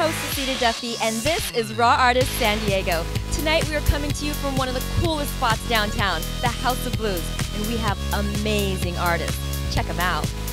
host, Cecilia Duffy, and this is Raw Artists San Diego. Tonight we are coming to you from one of the coolest spots downtown, the House of Blues, and we have amazing artists. Check them out.